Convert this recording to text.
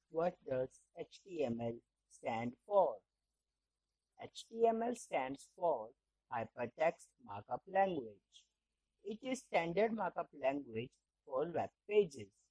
What does HTML stand for? HTML stands for Hypertext Markup Language. It is standard markup language for web pages.